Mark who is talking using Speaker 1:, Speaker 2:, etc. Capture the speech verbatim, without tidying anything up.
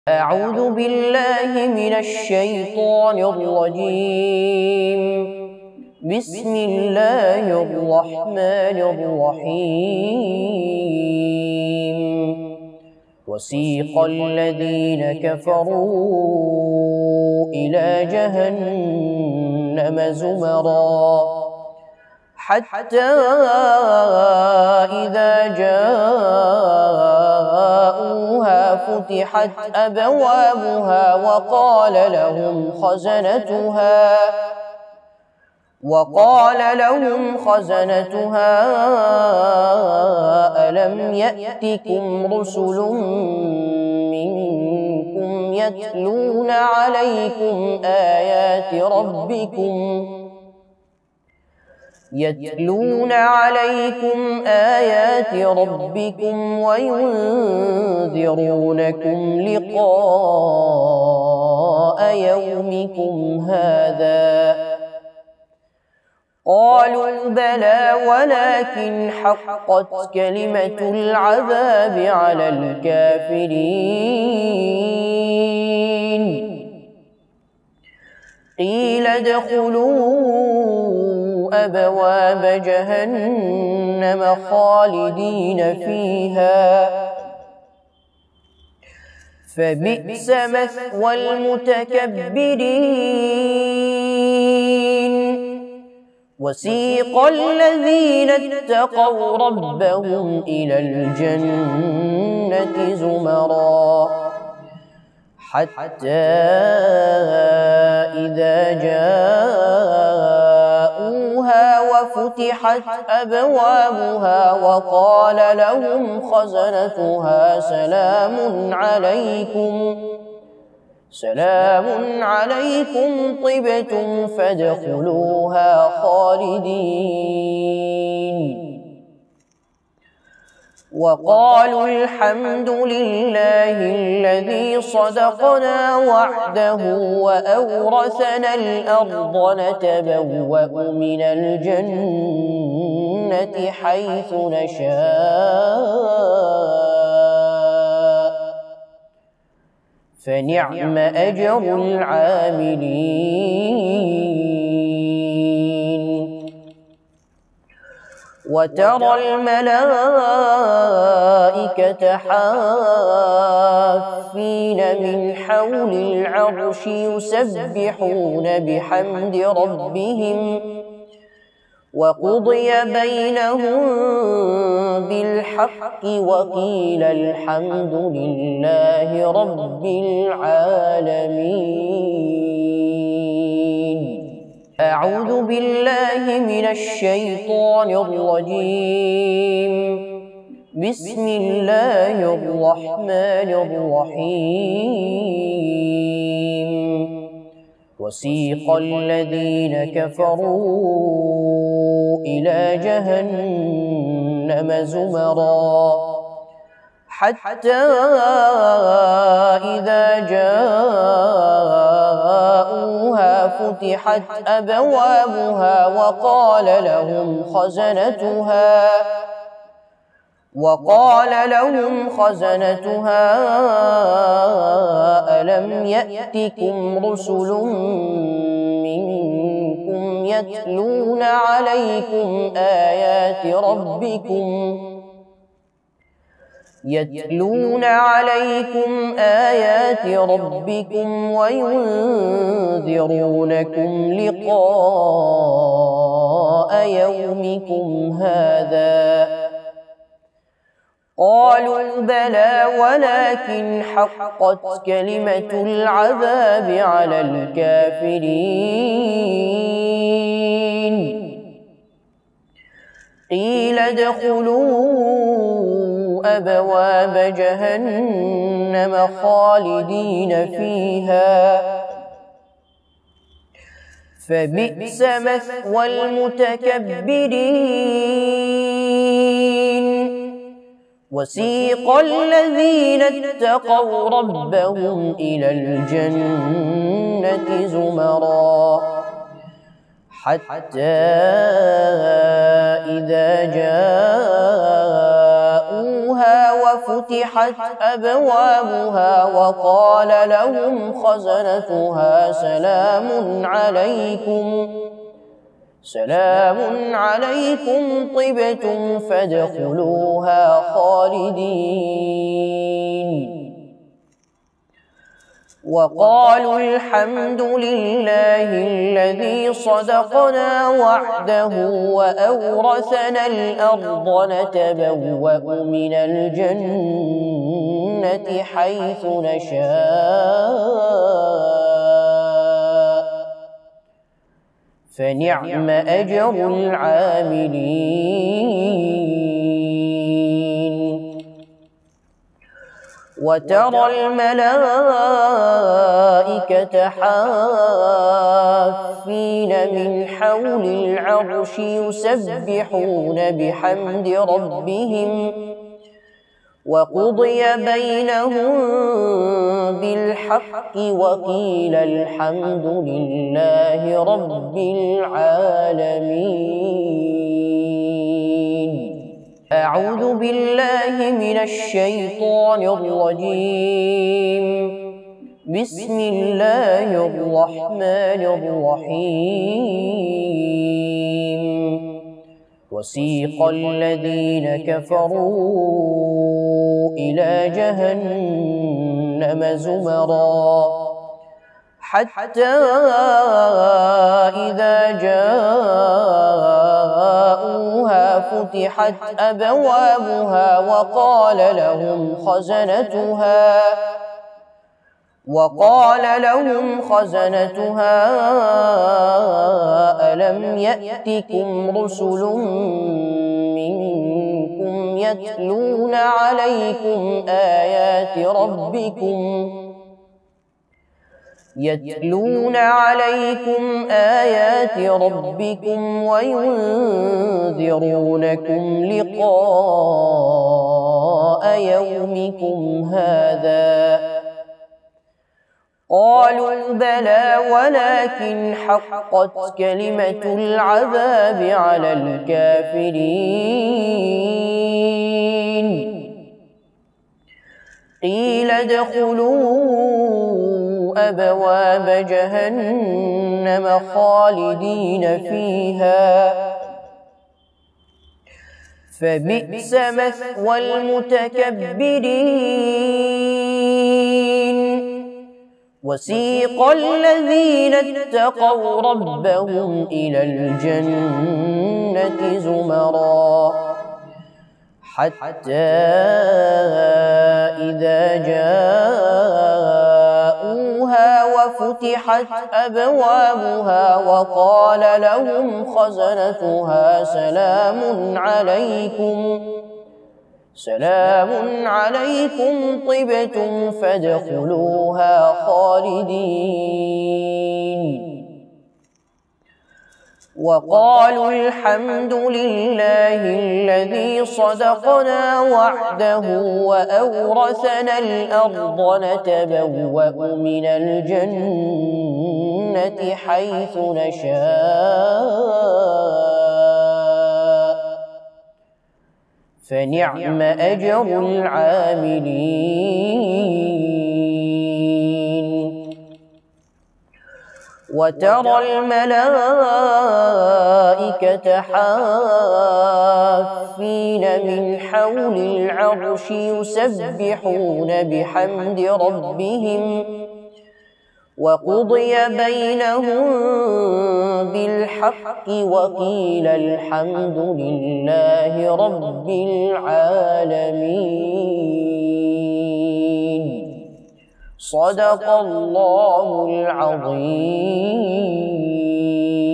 Speaker 1: أعوذ بالله من الشيطان الرجيم. بسم الله الرحمن الرحيم. وسيق الذين كفروا إلى جهنم زمرا حتى إذا جاءوها فتحت أبوابها وقال لهم خزنتها وقال لهم خزنتها ألم يأتكم رسل منكم يتلون عليكم آيات ربكم يتلون عليكم آيات ربكم وينذرونكم لقاء يومكم هذا؟ قالوا بلى ولكن حقت كلمة العذاب على الكافرين. قيل ادخلوا أبواب جهنم خالدين فيها فبئس مثوى المتكبرين. وسيق الذين اتقوا ربهم إلى الجنة زمرا حتى إذا جاءوها وفتحت أبوابها وقال لهم خزنتها سلام عليكم سلام عليكم طبتم فادخلوها خالدين. وقالوا الحمد لله الذي صدقنا وعده وأورثنا الأرض نتبوأ من الجنة حيث نشاء فنعم أجر العاملين. وترى الملائكة حافين من حول العرش يسبحون بحمد ربهم وقضي بينهم بالحق وقيل الحمد لله رب العالمين. أعوذ بالله من الشيطان الرجيم. بسم الله الرحمن الرحيم. وسيق الذين كفروا إلى جهنم زمرا حتى إذا جاءوها فتحت أبوابها وقال لهم خزنتها وقال لهم خزنتها ألم يأتكم رسل منكم يتلون عليكم آيات ربكم يتلون عليكم آيات ربكم وينذرونكم لقاء يومكم هذا؟ قالوا بلى ولكن حقت كلمة العذاب على الكافرين. قيل ادخلوا أبواب جهنم خالدين فيها فبئس مثوى المتكبرين. وسيق الذين اتقوا ربهم إلى الجنة زمرا حتى إذا جاءوها وفتحت أبوابها وقال لهم خزنتها سلام عليكم سلام عليكم طبتم فادخلوها خالدين وقالوا الحمد لله الذي صدقنا وعده وأورثنا الأرض نتبوأ من الجنة حيث نشاء فنعم أجر العاملين وترى الملائكة حافين من حول العرش يسبحون بحمد ربهم وقضي بينهم بالحق وقيل الحمد لله رب العالمين. أعوذ بالله من الشيطان الرجيم. بسم الله الرحمن الرحيم. وسيق الذين كفروا إلى جهنم زمرا حتى إذا جاءوها فتحت أبوابها وقال لهم خزنتها وقال لهم خزنتها ألم يأتكم رسل منكم يتلون عليكم آيات ربكم يتلون عليكم آيات ربكم وينذرونكم لقاء يومكم هذا قالوا بلى ولكن حقت كلمة العذاب على الكافرين قيل ادخلوا أبواب جهنم خالدين فيها فبئس مثوى المتكبرين. وسيق الذين اتقوا ربهم إلى الجنة زمرا حتى إذا جاءوها وفتحت أبوابها وقال لهم خزنتها سلام عليكم سلام عليكم طبتم فادخلوها خالدين وقالوا الحمد لله الذي صدقنا وعده وأورثنا الأرض نتبوأ من الجنة حيث نشاء فنعم أجر العاملين. وترى الملائكة حافين من حول العرش يسبحون بحمد ربهم وقضي بينهم بالحق وقيل الحمد لله رب العالمين. صدق الله العظيم.